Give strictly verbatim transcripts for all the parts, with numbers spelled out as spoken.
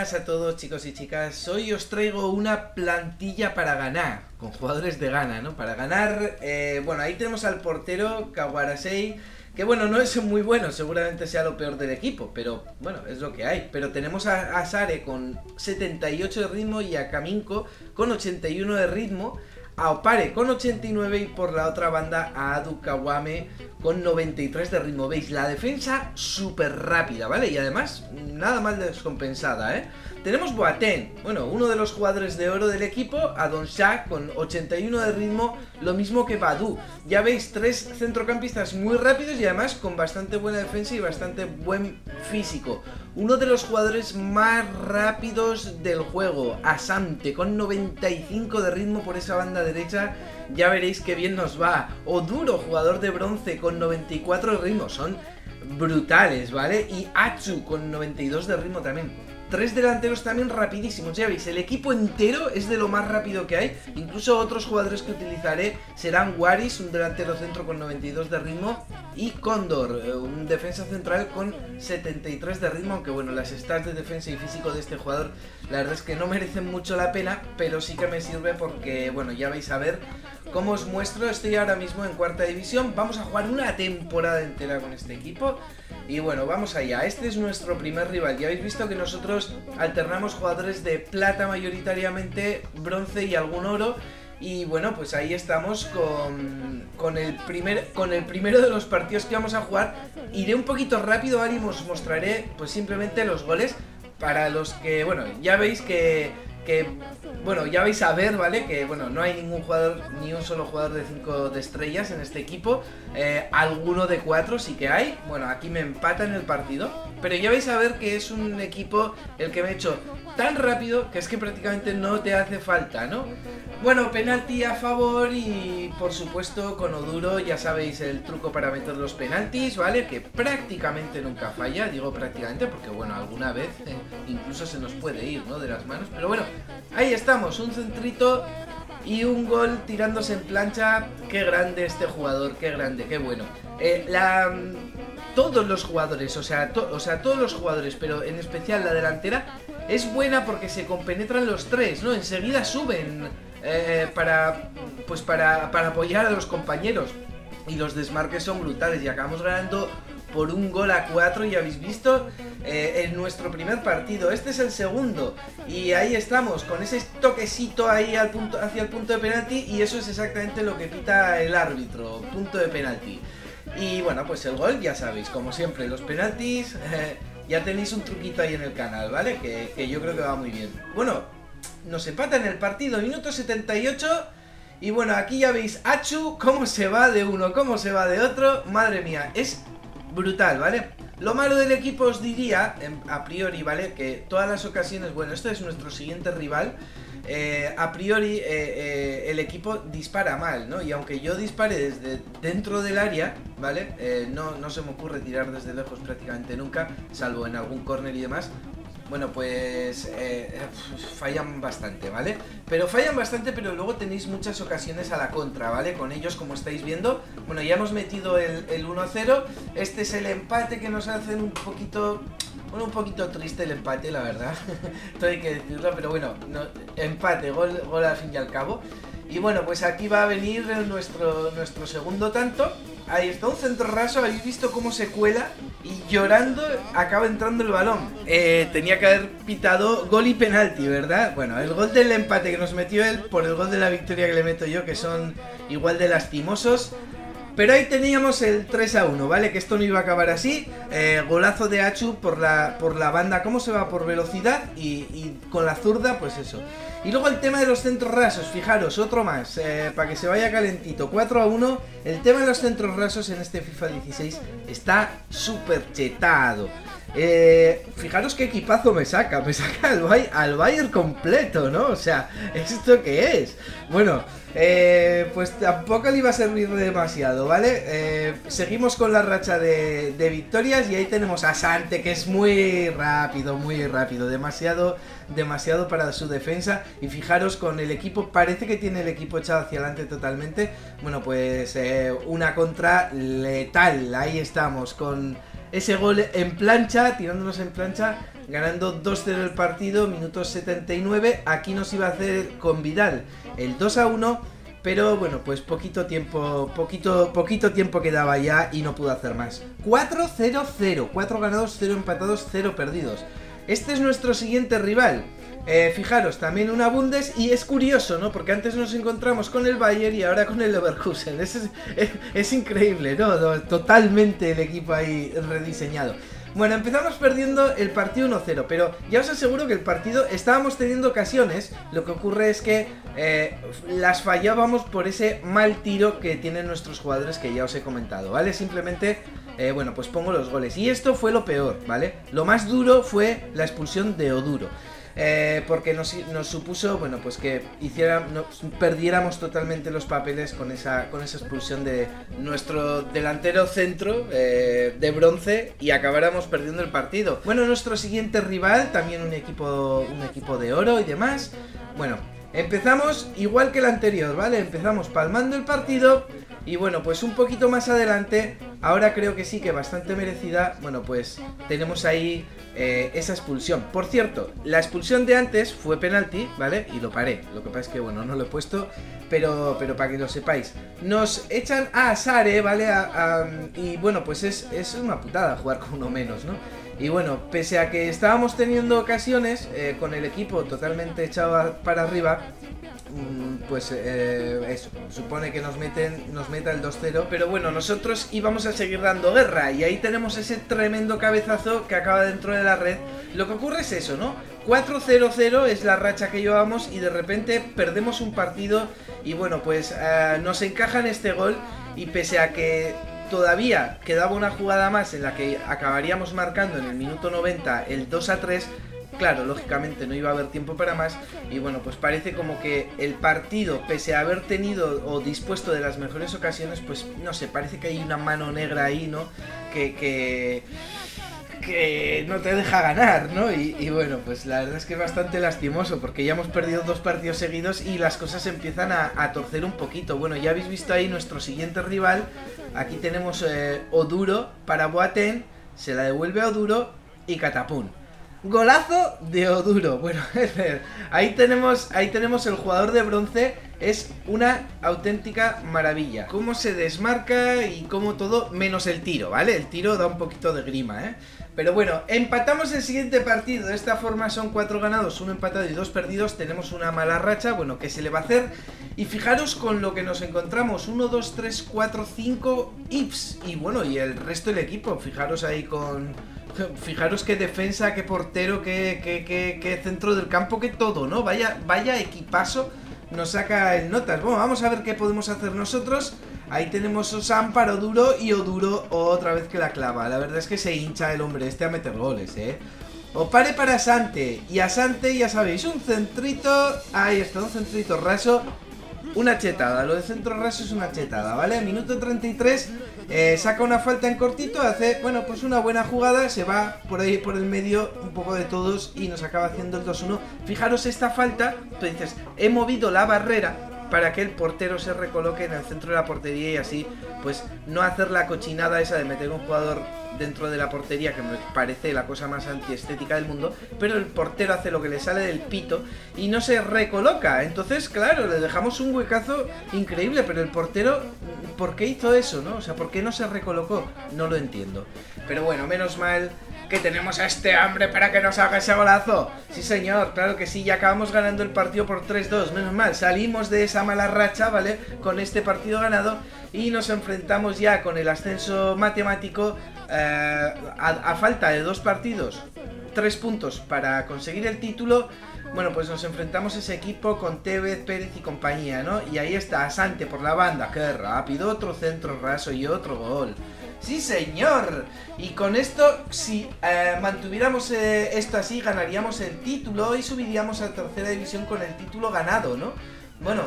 buenas a todos, chicos y chicas. Hoy os traigo una plantilla para ganar, con jugadores de gana, ¿no? Para ganar, eh, bueno, ahí tenemos al portero Kawarasei, que bueno, no es muy bueno, seguramente sea lo peor del equipo, pero bueno, es lo que hay. Pero tenemos a, a Sare con setenta y ocho de ritmo y a Kaminko con ochenta y uno de ritmo, a Opare con ochenta y nueve y por la otra banda a Adu Kawame con noventa y tres de ritmo. Veis, la defensa súper rápida, ¿vale? Y además, nada mal descompensada, ¿eh? Tenemos Boateng, bueno, uno de los jugadores de oro del equipo, a Donsha con ochenta y uno de ritmo, lo mismo que Badu. Ya veis, tres centrocampistas muy rápidos y además con bastante buena defensa y bastante buen físico. Uno de los jugadores más rápidos del juego, Asante, con noventa y cinco de ritmo por esa banda derecha, ya veréis que bien nos va. Oduro, jugador de bronce, con noventa y cuatro de ritmo, son brutales, ¿vale? Y Achu con noventa y dos de ritmo también. Tres delanteros también rapidísimos, ya veis, el equipo entero es de lo más rápido que hay. Incluso otros jugadores que utilizaré serán Waris, un delantero centro con noventa y dos de ritmo, y Cóndor, un defensa central con setenta y tres de ritmo, aunque bueno, las stats de defensa y físico de este jugador la verdad es que no merecen mucho la pena, pero sí que me sirve porque, bueno, ya vais a ver cómo os muestro. Estoy ahora mismo en cuarta división, vamos a jugar una temporada entera con este equipo. Y bueno, vamos allá, este es nuestro primer rival. Ya habéis visto que nosotros alternamos jugadores de plata mayoritariamente, bronce y algún oro. Y bueno, pues ahí estamos con, con, el primer, con el primero de los partidos que vamos a jugar. Iré un poquito rápido, ¿vale? Y os mostraré pues simplemente los goles para los que, bueno, ya veis que... que bueno, ya vais a ver, ¿vale? Que bueno, no hay ningún jugador, ni un solo jugador de cinco de estrellas en este equipo. eh, Alguno de cuatro sí que hay. Bueno, aquí me empatan el partido, pero ya vais a ver que es un equipo el que me he hecho tan rápido que es que prácticamente no te hace falta, ¿no? Bueno, penalti a favor y por supuesto con Oduro ya sabéis el truco para meter los penaltis, ¿vale? Que prácticamente nunca falla, digo prácticamente porque bueno, alguna vez eh, incluso se nos puede ir, ¿no? De las manos, pero bueno, ahí estamos, un centrito y un gol tirándose en plancha. Qué grande este jugador, qué grande, qué bueno. Eh, la... Todos los jugadores, o sea, to, o sea, todos los jugadores, pero en especial la delantera, es buena porque se compenetran los tres, ¿no? Enseguida suben eh, para, pues para, para apoyar a los compañeros. Y los desmarques son brutales y acabamos ganando por un gol a cuatro, ya habéis visto, eh, en nuestro primer partido. Este es el segundo y ahí estamos, con ese toquecito ahí al punto, hacia el punto de penalti, y eso es exactamente lo que pita el árbitro, punto de penalti. Y bueno, pues el gol, ya sabéis, como siempre, los penaltis, eh, ya tenéis un truquito ahí en el canal, ¿vale? Que, que yo creo que va muy bien. Bueno, nos empatan el partido, minuto setenta y ocho. Y bueno, aquí ya veis Achu, cómo se va de uno, cómo se va de otro. Madre mía, es brutal, ¿vale? Lo malo del equipo os diría, a priori, ¿vale? Que todas las ocasiones, bueno, este es nuestro siguiente rival. Eh, a priori eh, eh, el equipo dispara mal, ¿no? Y aunque yo dispare desde dentro del área, ¿vale? Eh, no, no se me ocurre tirar desde lejos prácticamente nunca, salvo en algún córner y demás. Bueno, pues eh, fallan bastante, ¿vale? Pero fallan bastante, pero luego tenéis muchas ocasiones a la contra, ¿vale? Con ellos, como estáis viendo. Bueno, ya hemos metido el, el uno cero. Este es el empate que nos hacen un poquito... Bueno, un poquito triste el empate, la verdad. Todo hay que decirlo, pero bueno, no, empate, gol, gol al fin y al cabo. Y bueno, pues aquí va a venir nuestro, nuestro segundo tanto. Ahí está, un centro raso, habéis visto cómo se cuela y llorando acaba entrando el balón. Eh, tenía que haber pitado gol y penalti, ¿verdad? Bueno, el gol del empate que nos metió él por el gol de la victoria que le meto yo, que son igual de lastimosos. Pero ahí teníamos el tres a uno, ¿vale? Que esto no iba a acabar así. eh, Golazo de Achu por la, por la banda, cómo se va por velocidad y, y con la zurda, pues eso. Y luego el tema de los centros rasos, fijaros, otro más, eh, para que se vaya calentito, cuatro a uno. El tema de los centros rasos en este FIFA dieciséis está súper chetado. Eh, fijaros qué equipazo me saca, me saca al, Bay al Bayern completo, ¿no? O sea, ¿esto qué es? Bueno, eh, pues tampoco le iba a servir demasiado, ¿vale? Eh, seguimos con la racha de, de victorias y ahí tenemos a Sante, que es muy rápido, muy rápido, demasiado, demasiado para su defensa. Y fijaros con el equipo, parece que tiene el equipo echado hacia adelante totalmente. Bueno, pues eh, una contra letal, ahí estamos con... ese gol en plancha, tirándonos en plancha ganando dos cero el partido, minuto setenta y nueve. Aquí nos iba a hacer con Vidal el dos a uno, pero bueno, pues poquito tiempo, poquito, poquito tiempo quedaba ya y no pudo hacer más. cuatro cero cero, cuatro ganados, cero empatados, cero perdidos. Este es nuestro siguiente rival. Eh, fijaros, también una Bundes, y es curioso, ¿no? Porque antes nos encontramos con el Bayern y ahora con el Leverkusen. Es, es, es, es increíble, ¿no? Totalmente el equipo ahí rediseñado. Bueno, empezamos perdiendo el partido uno cero, pero ya os aseguro que el partido estábamos teniendo ocasiones. Lo que ocurre es que eh, las fallábamos por ese mal tiro que tienen nuestros jugadores, que ya os he comentado, ¿vale? Simplemente, eh, bueno, pues pongo los goles. Y esto fue lo peor, ¿vale? Lo más duro fue la expulsión de Oduro. Eh, porque nos, nos supuso, bueno, pues que hiciera, nos perdiéramos totalmente los papeles con esa, con esa expulsión de nuestro delantero centro eh, de bronce, y acabáramos perdiendo el partido. Bueno, nuestro siguiente rival, también un equipo, un equipo de oro y demás. Bueno, empezamos igual que el anterior, ¿vale? Empezamos palmando el partido. Y bueno, pues un poquito más adelante, ahora creo que sí que bastante merecida, bueno, pues tenemos ahí eh, esa expulsión. Por cierto, la expulsión de antes fue penalti, ¿vale? Y lo paré, lo que pasa es que, bueno, no lo he puesto, pero, pero para que lo sepáis. Nos echan a Sare, ¿vale? A, a, y bueno, pues es, es una putada jugar con uno menos, ¿no? Y bueno, pese a que estábamos teniendo ocasiones, eh, con el equipo totalmente echado para arriba, pues eh, eso, supone que nos meten, nos meta el dos cero, pero bueno, nosotros íbamos a seguir dando guerra, y ahí tenemos ese tremendo cabezazo que acaba dentro de la red. Lo que ocurre es eso, ¿no? cuatro cero cero es la racha que llevamos, y de repente perdemos un partido, y bueno, pues eh, nos encajan este gol, y pese a que todavía quedaba una jugada más en la que acabaríamos marcando en el minuto noventa el dos a tres, claro, lógicamente no iba a haber tiempo para más, y bueno, pues parece como que el partido, pese a haber tenido o dispuesto de las mejores ocasiones, pues no sé, parece que hay una mano negra ahí, ¿no? Que... que... que no te deja ganar, ¿no? Y, y bueno, pues la verdad es que es bastante lastimoso, porque ya hemos perdido dos partidos seguidos y las cosas empiezan a, a torcer un poquito. Bueno, ya habéis visto ahí nuestro siguiente rival. Aquí tenemos eh, Oduro para Boateng, se la devuelve a Oduro y catapum. Golazo de Oduro. Bueno, ahí tenemos, ahí tenemos el jugador de bronce. Es una auténtica maravilla. Cómo se desmarca y cómo todo, menos el tiro, ¿vale? El tiro da un poquito de grima, ¿eh? Pero bueno, empatamos el siguiente partido. De esta forma son cuatro ganados, uno empatado y dos perdidos. Tenemos una mala racha, bueno, ¿qué se le va a hacer? Y fijaros con lo que nos encontramos. uno, dos, tres, cuatro, cinco I Ps. Y bueno, y el resto del equipo. Fijaros ahí con... Fijaros qué defensa, qué portero, qué, qué, qué, qué centro del campo, qué todo, ¿no? Vaya, vaya equipazo nos saca el notas. Bueno, vamos a ver qué podemos hacer nosotros. Ahí tenemos Osan para Oduro, y Oduro otra vez que la clava. La verdad es que se hincha el hombre este a meter goles, ¿eh? Opare para Asante. Y Asante, ya sabéis, un centrito. Ahí está, un centrito raso. Una chetada, lo de centro raso es una chetada, ¿vale? Minuto treinta y tres, eh, saca una falta en cortito, hace, bueno, pues una buena jugada, se va por ahí por el medio, un poco de todos, y nos acaba haciendo el dos uno. Fijaros esta falta, tú dices, he movido la barrera para que el portero se recoloque en el centro de la portería, y así, pues, no hacer la cochinada esa de meter un jugador dentro de la portería, que me parece la cosa más antiestética del mundo, pero el portero hace lo que le sale del pito y no se recoloca. Entonces, claro, le dejamos un huecazo increíble, pero el portero, ¿por qué hizo eso, no? O sea, ¿por qué no se recolocó? No lo entiendo. Pero bueno, menos mal que tenemos a este hombre para que nos haga ese golazo. Sí, señor, claro que sí, ya acabamos ganando el partido por tres dos, menos mal. Salimos de esa mala racha, ¿vale? Con este partido ganado, y nos enfrentamos ya con el ascenso matemático. Eh, a, a falta de dos partidos, tres puntos para conseguir el título. Bueno, pues nos enfrentamos a ese equipo con Tevez, Pérez y compañía, ¿no? Y ahí está Asante por la banda, qué rápido, otro centro raso y otro gol. ¡Sí, señor! Y con esto, si eh, mantuviéramos eh, esto así, ganaríamos el título y subiríamos a tercera división con el título ganado, ¿no? Bueno,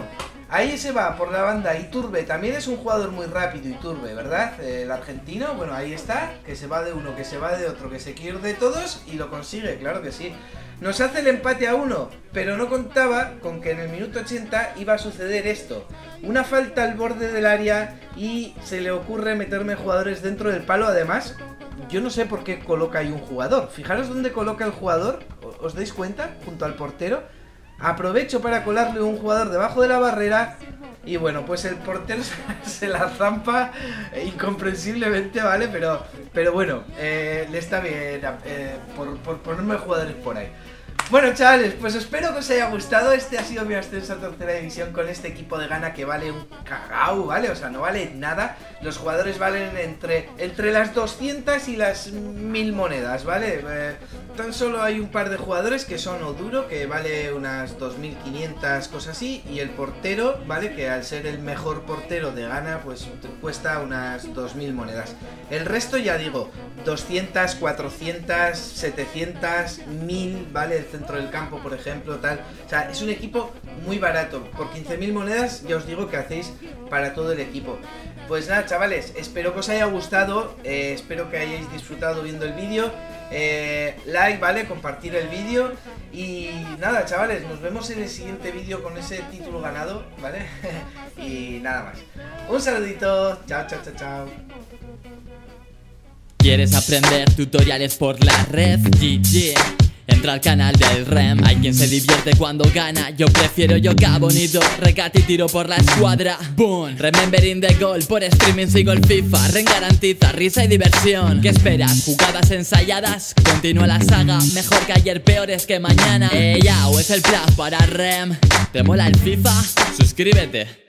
Ahí se va por la banda Iturbe, también es un jugador muy rápido Iturbe, ¿verdad? Eh, el argentino, bueno, ahí está, que se va de uno, que se va de otro, que se quiere ir de todos y lo consigue, claro que sí. Nos hace el empate a uno, pero no contaba con que en el minuto ochenta iba a suceder esto. Una falta al borde del área y se le ocurre meterme jugadores dentro del palo, además. Yo no sé por qué coloca ahí un jugador. Fijaros dónde coloca el jugador, ¿os dais cuenta? Junto al portero. Aprovecho para colarle un jugador debajo de la barrera y bueno, pues el portero se la zampa incomprensiblemente, ¿vale? Pero, pero bueno, eh, le está bien eh, por, por ponerme jugadores por ahí. Bueno, chavales, pues espero que os haya gustado. Este ha sido mi ascenso a tercera división con este equipo de Ghana que vale un cagao, ¿vale? O sea, no vale nada. Los jugadores valen entre, entre las doscientas y las mil monedas, ¿vale? Eh, tan solo hay un par de jugadores que son Oduro, que vale unas dos mil quinientas, cosas así. Y el portero, ¿vale? Que al ser el mejor portero de Ghana, pues cuesta unas dos mil monedas. El resto, ya digo, doscientas, cuatrocientas, setecientas, mil, ¿vale? El centro del campo, por ejemplo, tal. O sea, es un equipo muy barato. Por quince mil monedas ya os digo que hacéis para todo el equipo. Pues nada, chavales, espero que os haya gustado, eh, espero que hayáis disfrutado viendo el vídeo. Eh, like, ¿vale? Compartir el vídeo. Y nada, chavales, nos vemos en el siguiente vídeo con ese título ganado, ¿vale? Y nada más. Un saludito, chao, chao, chao, chao. ¿Quieres aprender tutoriales por la red? G G. Entra al canal del Rem. Hay quien se divierte cuando gana. Yo prefiero yoga bonito, recate y tiro por la escuadra. Boom, remembering the goal. Por streaming sigo el FIFA. Ren garantiza risa y diversión. ¿Qué esperas? ¿Jugadas ensayadas? Continúa la saga. Mejor que ayer, peores que mañana. Ey, ya, o es el plus para Rem. ¿Te mola el FIFA? Suscríbete.